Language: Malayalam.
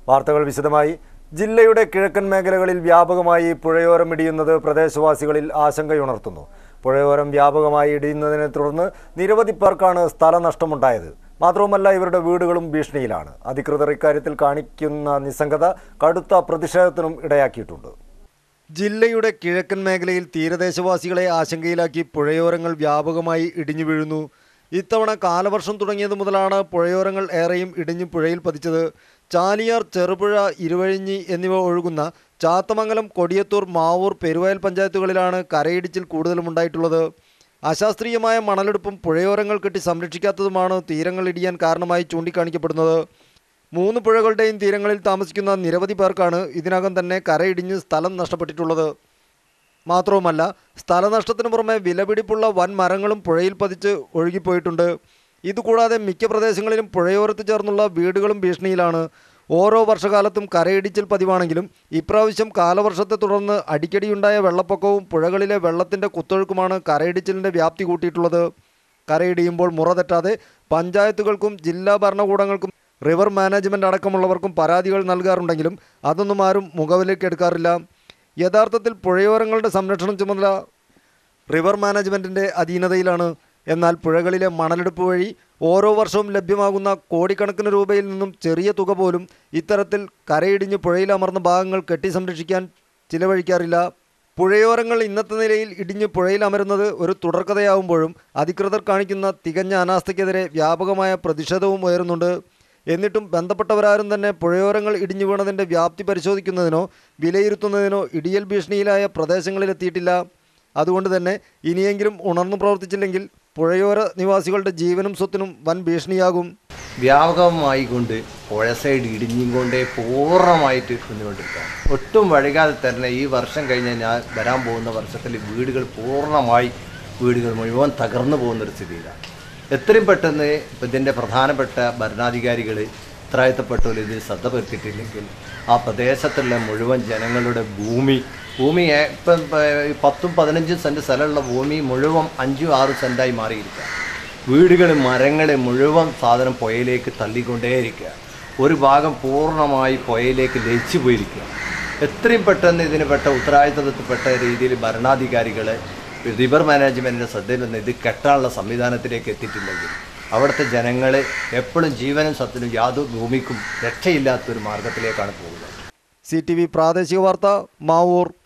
വാർത്തകൾ വിശദമായി. ജില്ലയുടെ കിഴക്കൻ മേഖലകളിൽ വ്യാപകമായി പുഴയോരം ഇടിയുന്നത് പ്രദേശവാസികളിൽ ആശങ്കയുണർത്തുന്നു. പുഴയോരം വ്യാപകമായി ഇടിയുന്നതിനെ തുടർന്ന് നിരവധി പേർക്കാണ് സ്ഥലനഷ്ടമുണ്ടായത്. മാത്രവുമല്ല, ഇവരുടെ വീടുകളും ഭീഷണിയിലാണ്. അധികൃതർ ഇക്കാര്യത്തിൽ കാണിക്കുന്ന നിസ്സംഗത കടുത്ത പ്രതിഷേധത്തിനും ഇടയാക്കിയിട്ടുണ്ട്. ജില്ലയുടെ കിഴക്കൻ മേഖലയിൽ തീരദേശവാസികളെ ആശങ്കയിലാക്കി പുഴയോരങ്ങൾ വ്യാപകമായി ഇടിഞ്ഞു വീഴുന്നു. ഇത്തവണ കാലവർഷം തുടങ്ങിയത് മുതലാണ് പുഴയോരങ്ങൾ ഏറെയും ഇടിഞ്ഞു പുഴയിൽ പതിച്ചത്. ചാലിയാർ, ചെറുപുഴ, ഇരുവഴിഞ്ഞി എന്നിവ ഒഴുകുന്ന ചാത്തമംഗലം, കൊടിയത്തൂർ, മാവൂർ, പെരുവയൽ പഞ്ചായത്തുകളിലാണ് കരയിടിച്ചിൽ കൂടുതലും ഉണ്ടായിട്ടുള്ളത്. അശാസ്ത്രീയമായ മണലെടുപ്പും പുഴയോരങ്ങൾ കെട്ടി സംരക്ഷിക്കാത്തതുമാണ് തീരങ്ങൾ ഇടിയാൻ കാരണമായി ചൂണ്ടിക്കാണിക്കപ്പെടുന്നത്. 3 പുഴകളുടെയും തീരങ്ങളിൽ താമസിക്കുന്ന നിരവധി പേർക്കാണ് ഇതിനകം തന്നെ കരയിടിഞ്ഞ് സ്ഥലം നഷ്ടപ്പെട്ടിട്ടുള്ളത്. മാത്രവുമല്ല, സ്ഥലനഷ്ടത്തിന് പുറമെ വിലപിടിപ്പുള്ള വൻ മരങ്ങളും പുഴയിൽ പതിച്ച് ഒഴുകിപ്പോയിട്ടുണ്ട്. ഇതുകൂടാതെ മിക്ക പ്രദേശങ്ങളിലും പുഴയോരത്ത് ചേർന്നുള്ള വീടുകളും ഭീഷണിയിലാണ്. ഓരോ വർഷകാലത്തും കരയിടിച്ചിൽ പതിവാണെങ്കിലും ഇപ്രാവശ്യം കാലവർഷത്തെ തുടർന്ന് അടിക്കടിയുണ്ടായ വെള്ളപ്പൊക്കവും പുഴകളിലെ വെള്ളത്തിൻ്റെ കുത്തൊഴുക്കുമാണ് കരയിടിച്ചിലിൻ്റെ വ്യാപ്തി കൂട്ടിയിട്ടുള്ളത്. കരയിടിയുമ്പോൾ മുറ തെറ്റാതെ പഞ്ചായത്തുകൾക്കും ജില്ലാ ഭരണകൂടങ്ങൾക്കും റിവർ മാനേജ്മെൻറ്റ് അടക്കമുള്ളവർക്കും പരാതികൾ നൽകാറുണ്ടെങ്കിലും അതൊന്നും ആരും മുഖവിലേക്ക് എടുക്കാറില്ല. യഥാർത്ഥത്തിൽ പുഴയോരങ്ങളുടെ സംരക്ഷണ ചുമതല റിവർ മാനേജ്മെൻറ്റിൻ്റെ അധീനതയിലാണ്. എന്നാൽ പുഴകളിലെ മണലെടുപ്പ് വഴി ഓരോ വർഷവും ലഭ്യമാകുന്ന കോടിക്കണക്കിന് രൂപയിൽ നിന്നും ചെറിയ തുക പോലും ഇത്തരത്തിൽ കരയിടിഞ്ഞ് പുഴയിലമർന്ന ഭാഗങ്ങൾ കെട്ടി സംരക്ഷിക്കാൻ ചിലവഴിക്കാറില്ല. പുഴയോരങ്ങൾ ഇന്നത്തെ നിലയിൽ ഇടിഞ്ഞ് പുഴയിൽ അമരുന്നത് ഒരു തുടർക്കഥയാവുമ്പോഴും അധികൃതർ കാണിക്കുന്ന തികഞ്ഞ അനാസ്ഥയ്ക്കെതിരെ വ്യാപകമായ പ്രതിഷേധവും ഉയരുന്നുണ്ട്. എന്നിട്ടും ബന്ധപ്പെട്ടവരാരും തന്നെ പുഴയോരങ്ങൾ ഇടിഞ്ഞു വീണതിൻ്റെ വ്യാപ്തി പരിശോധിക്കുന്നതിനോ വിലയിരുത്തുന്നതിനോ ഇടിയൽ ഭീഷണിയിലായ പ്രദേശങ്ങളിലെത്തിയിട്ടില്ല. അതുകൊണ്ട് തന്നെ ഇനിയെങ്കിലും ഉണർന്നു പ്രവർത്തിച്ചില്ലെങ്കിൽ പുഴയോര നിവാസികളുടെ ജീവനും സ്വത്തിനും വൻ ഭീഷണിയാകും. വ്യാപകമായി കൊണ്ട് പുഴ സൈഡ് ഇടിഞ്ഞുകൊണ്ടേ പൂർണ്ണമായിട്ട് നിന്നുകൊണ്ടിരിക്കുകയാണ്. ഒട്ടും വൈകാതെ തന്നെ ഈ വർഷം കഴിഞ്ഞ് ഞാൻ വരാൻ പോകുന്ന വർഷത്തിൽ വീടുകൾ മുഴുവൻ തകർന്നു പോകുന്നൊരു സ്ഥിതിയിലാണ്. എത്രയും പെട്ടെന്ന് ഇതിൻ്റെ പ്രധാനപ്പെട്ട ഭരണാധികാരികൾ ഉത്തരവാദിത്തപ്പെട്ടവർ ഇത് ശ്രദ്ധ പെടുത്തിയിട്ടില്ലെങ്കിൽ ആ പ്രദേശത്തുള്ള മുഴുവൻ ജനങ്ങളുടെ ഭൂമി ഇപ്പം 10-15 സെൻറ്റ് സ്ഥലമുള്ള ഭൂമി മുഴുവൻ 5-6 സെൻറ്റായി മാറിയിരിക്കുക. വീടുകൾ, മരങ്ങൾ മുഴുവൻ സാധനം പുഴയിലേക്ക് തള്ളിക്കൊണ്ടേയിരിക്കുക. ഒരു ഭാഗം പൂർണ്ണമായി പുഴയിലേക്ക് ലയിച്ചു പോയിരിക്കുക. എത്രയും പെട്ടെന്ന് ഇതിന് ഉത്തരവാദിത്തപ്പെട്ട രീതിയിൽ ഭരണാധികാരികൾ റിവർ മാനേജ്മെൻറ്റിൻ്റെ ശ്രദ്ധയിൽ നിന്ന് ഇത് കെട്ടാനുള്ള സംവിധാനത്തിലേക്ക് എത്തിയിട്ടില്ലെങ്കിൽ അവിടുത്തെ ജനങ്ങൾ എപ്പോഴും ജീവനും സത്തിനും യാതൊരു ഭൂമിക്കും രക്ഷയില്ലാത്തൊരു മാർഗത്തിലേക്കാണ് പോകുന്നത്. CTV പ്രാദേശിക വാർത്ത, മാവൂർ.